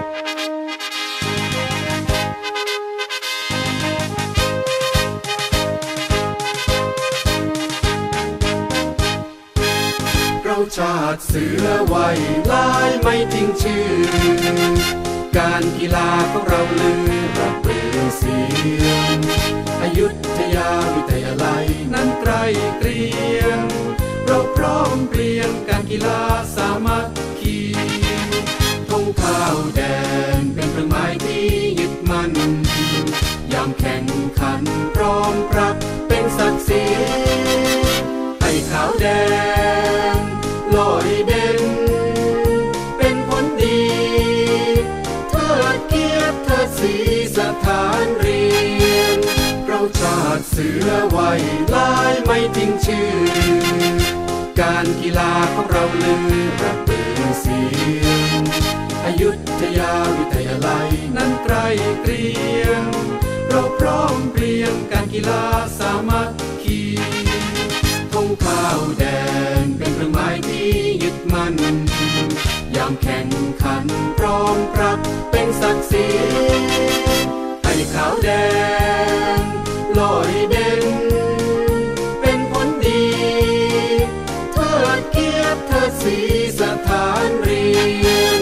เราชาติเสือไว้ลายไม่ทิ้งชื่อการกีฬาของเราลือระเบือเสียงอยุธยาวิทยาลัยนั้นไกลเกรียงเราพร้อมเพรียงการกีฬาสามัคคีธงขาวแดงเป็นเครื่องหมายที่ยึดมั่นยามแข่งขันพร้อมพรักเป็นศักดิ์ศรีให้ขาวแดงลอยเด่นเป็นผลดีเทิดเกียรติเทิดศรีสถานเรียนเราชาติเสือไว้ลายไม่ทิ้งชื่อการกีฬาของเราลือระเบือเสียงอยุธยาวิทยาลัยนั้นไกลเกรียงเราพร้อมเพรียงการกีฬาสามัคคีธงขาวแดงเป็นเครื่องหมายที่ยึดมั่นยามแข่งขันพร้อมพรักเป็นศักดิ์ศรีให้ขาวแดงลอยเด่นเป็นผลดีเทิดเกียรติเทิดศรีสถานเรียน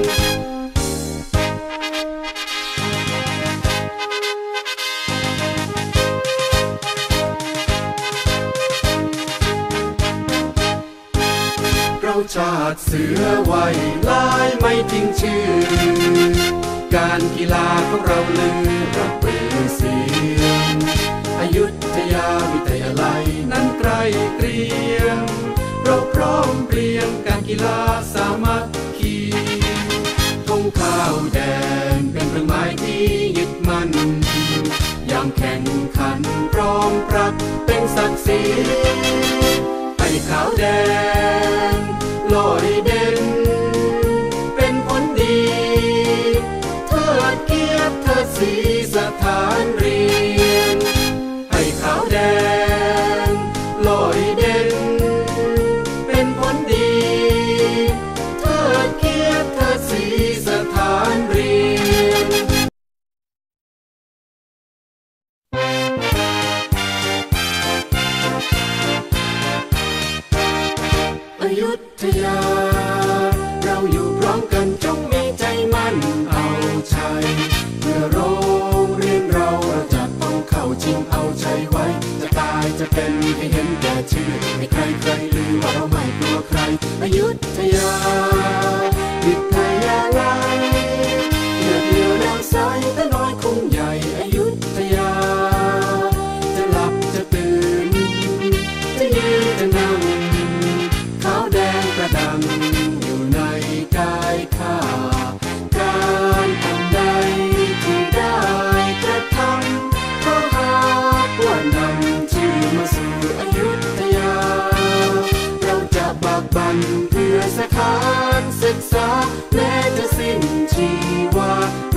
เราชาติเสือไว้ลายไม่ทิ้งชื่อการกีฬาของเราลือระเบือเสียงอยุธยาวิทยาลัยนั้นไกลเกรียงเราพร้อมเพรียงการกีฬาสามัคคีธงขาวแดงเป็นเครื่องหมายที่ยึดมั่นยามแข่งขันพร้อมพรักเป็นศักดิ์ศรีให้ขาวแดงลอยเด่นเป็นผลดีเทิดเกียรติเทิดศรีสถานเรียนให้ขาวแดงลอยเด่นเป็นผลดีเทิดเกียรติเทิดศรีสถานเรียนอยุธยาเราอยู่พร้อมกันจงมีใจมั่นเอาชัยเพื่อโรงเรียนเราจะต้องเข้าชิงเอาชัยไว้จะตายจะเป็นให้เห็นแก่ชื่อให้ใครใครลืมว่าเราไม่กลัวใครอยุธยาวิทยาลัยเลือดเดียวแนวใสแต่น้อยคงใหญ่อยุธยาจะหลับจะตื่นจะยืนจะนั่งขาวแดงประดังอยู่ในกายข้าการอันใดที่ได้กระทำก็หากว่านำชื่อมาสู่อยุธยาเราจะบากบั่นเพื่อสถานศึกษาแม้จะสิ้นชีวา